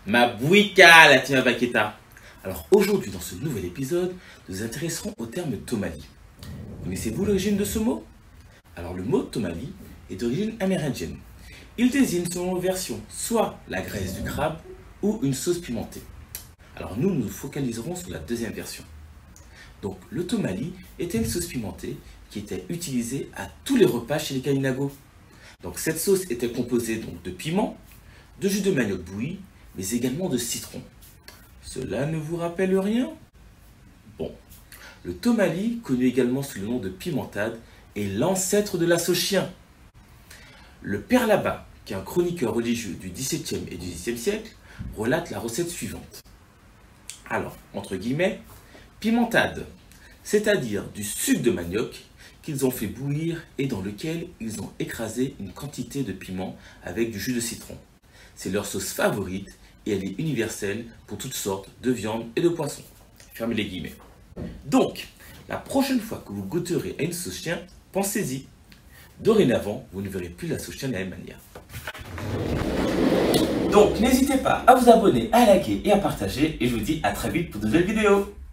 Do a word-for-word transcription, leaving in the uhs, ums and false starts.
Mabwika, la team Abaketa. Alors aujourd'hui, dans ce nouvel épisode, nous nous intéresserons au terme Tomali. Connaissez-vous l'origine de ce mot? Alors le mot Tomali est d'origine amérindienne. Il désigne selon nos versions soit la graisse du crabe ou une sauce pimentée. Alors nous, nous nous focaliserons sur la deuxième version. Donc le Tomali était une sauce pimentée qui était utilisée à tous les repas chez les Kalinago. Donc cette sauce était composée donc de piment, de jus de manioc bouilli, mais également de citron. Cela ne vous rappelle rien? Bon, le Tomali, connu également sous le nom de pimentade, est l'ancêtre de la sauce chien. Le Père Labat, qui est un chroniqueur religieux du dix-septième et du dix-huitième siècle, relate la recette suivante. Alors, entre guillemets, pimentade, c'est-à-dire du sucre de manioc qu'ils ont fait bouillir et dans lequel ils ont écrasé une quantité de piment avec du jus de citron. C'est leur sauce favorite et elle est universelle pour toutes sortes de viandes et de poissons. Fermez les guillemets. Donc, la prochaine fois que vous goûterez à une sauce chien, pensez-y. Dorénavant, vous ne verrez plus la sauce chien de la même manière. Donc, n'hésitez pas à vous abonner, à liker et à partager. Et je vous dis à très vite pour de nouvelles vidéos.